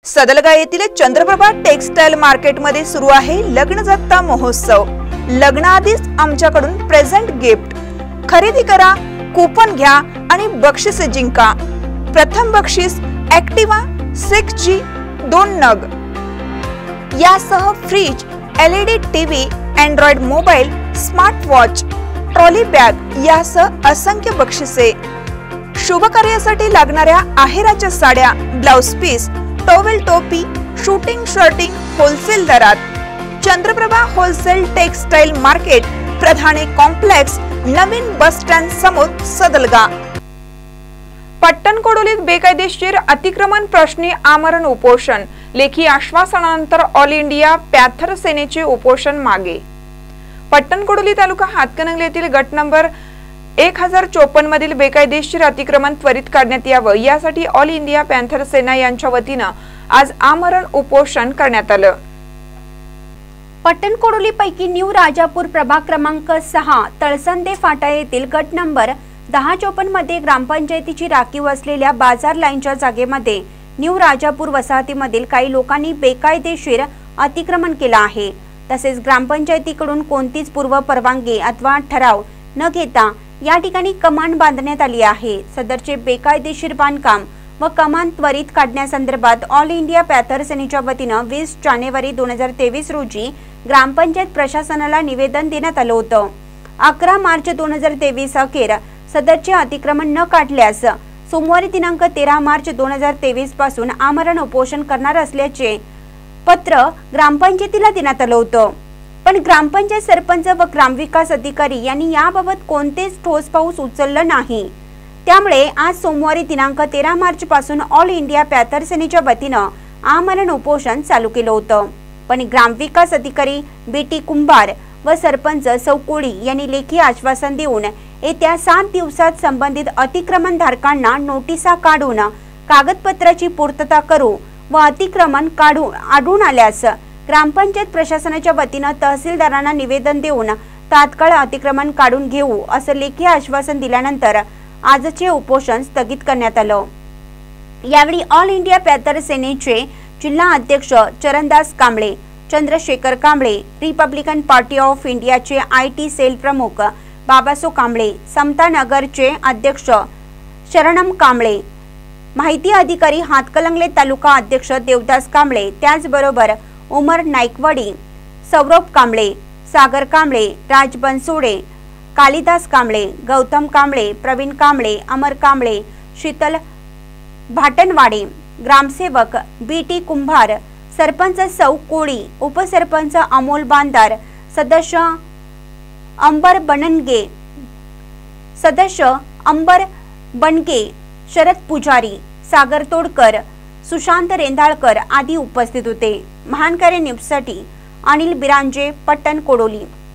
सदलगा येथील चंद्रप्रभा टेक्सटाईल मार्केटमध्ये सुरू आहे लग्न जत्रा महोत्सव। लग्नाआधीच आमच्याकडून प्रेझेंट गिफ्ट खरेदी करा, कूपन घ्या आणि बक्षीस जिंका। प्रथम बक्षीस ॲक्टिवा 6G 2 नग, यासह fridge, LED TV, android mobile, smart watch, trolley bag यासह असंख्य बक्षिसे। शुभ कार्यासाठी लागणाऱ्या आहेराच्या साड्या, ब्लाउज पीस, टॉवेल, टोपी, शूटिंग शर्टिंग होलसेल दरात। Chandraprabha wholesale textile market, Pradhane complex, नवीन बस स्टँड समोर, सदलगा। पट्टणकोडोलीत बेकायदेशीर अतिक्रमण प्रश्नी आमरण उपोषण, लेखी आश्वासनानंतर ऑल इंडिया पॅथर सेनेचे उपोषण मागे। पट्टणकोडोली तालुका हातकणंगले येथील गट नंबर 1054 मधील बेकायदेशीर अतिक्रमण त्वरित काढण्यात यावं, यासाठी ऑल इंडिया पॅथर सेना यांच्या वतीनं आज आमरण उपोषण करण्यात आलं। पट्टणकोडोली पैकी न्यू राजापूर प्रभाग क्रमांक 6 तळसंदे फाटा येथील गट नंबर 1054 मध्ये ग्रामपंचायतीची राखीव असलेल्या बाजार लाईनच्या जागेमध्ये न्यू राजापूर वसाहतीमधील काही लोकांनी बेकायदेशीर अतिक्रमण केलं आहे। तसेच ग्रामपंचायतीकडून कोणतीच पूर्व परवानगी अथवा ठराव न घेता या ठिकाणी कमान बांधण्यात आली आहे। सदरचे बेकायदेशीर बांधकाम व कमान त्वरित काढण्यासंदर्भात ऑल इंडिया पॅथर सेनेच्या वतीनं 20 जानेवारी 2023 रोजी ग्रामपंचायत प्रशासनाला निवेदन देण्यात आलं होतं। 11 मार्च 2023 अखेर सदरचे अतिक्रमण न काढल्यास सोमवारी दिनांक 13 मार्च 2023 पासून आमरण उपोषण करणार असल्याचे पत्र ग्रामपंचायतीला देण्यात आलं होतं। पण ग्रामपंचायत सरपंच व ग्रामविकास अधिकारी यांनी याबाबत कोणतेच ठोस पाऊल उचललं नाही। त्यामुळे आज सोमवारी दिनांक 13 मार्च पासून ऑल इंडिया पॅथर सेनेच्या वतीनं आमरण उपोषण चालू केलं होतं। पण ग्रामविकास अधिकारी BT कुंभार व सरपंच सौ कोळी यांनी लेखी आश्वासन देऊन येत्या 7 दिवसात संबंधित अतिक्रमण धारकांना नोटिसा काढून कागदपत्राची पूर्तता करू व अतिक्रमण आढळून आल्यास ग्रामपंचायत प्रशासनाच्या वतीनं तहसीलदारांना निवेदन देऊन तात्काळ अतिक्रमण काढून घेऊ असं लेखी आश्वासन दिल्यानंतर आजचे उपोषण स्थगित करण्यात आलं। यावेळी ऑल इंडिया पॅथर सेनेचे जिल्हा अध्यक्ष Charandas Kamble, Chandrashekhar Kamble, republican party of इंडियाचे IT सेल प्रमुख बाबासो कांबळे, समता नगरचे अध्यक्ष शरणम कांबळे, माहिती अधिकारी हातकणंगले तालुका अध्यक्ष देवदास कांबळे, त्याचबरोबर उमर नाईकवाडी, सौरभ कांबळे, सागर कांबळे, राज बनसोडे, कालिदास कांबळे, गौतम कांबळे, प्रवीण कांबळे, अमर कांबळे, शीतल भाटनवाडे, ग्रामसेवक BT कुंभार, सरपंच सौ कोळी, उपसरपंच अमोल बांदार, सदस्य अंबर बनगे, शरद पुजारी, सागर तोडकर, सुशांत रेंदाळकर आदी उपस्थित होते। महानकारी न्यूजसाठी अनिल बिरांजे, पट्टणकोडोली।